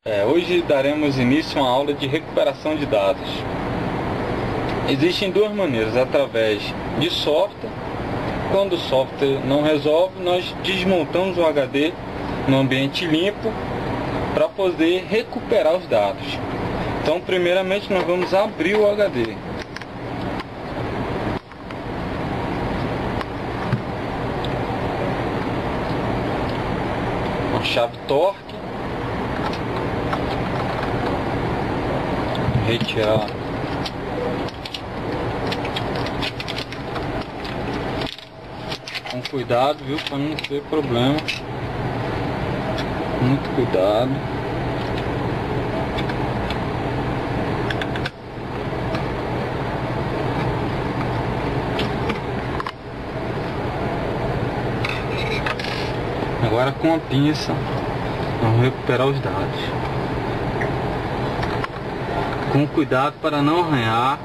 Hoje daremos início a uma aula de recuperação de dados. Existem duas maneiras, através de software. Quando o software não resolve, nós desmontamos o HD no ambiente limpo para poder recuperar os dados. Então, primeiramente, nós vamos abrir o HD. Com a chave torque. Retirar com cuidado, viu, para não ter problema. Muito cuidado. Agora com a pinça vamos recuperar os dados. Com cuidado para não arranhar.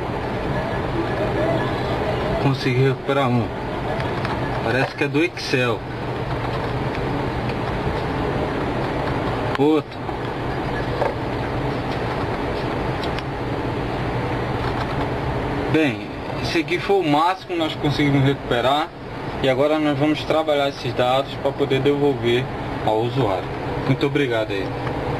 Consegui recuperar um. Parece que é do Excel. Outro. Bem, esse aqui foi o máximo que nós conseguimos recuperar. E agora nós vamos trabalhar esses dados para poder devolver ao usuário. Muito obrigado aí.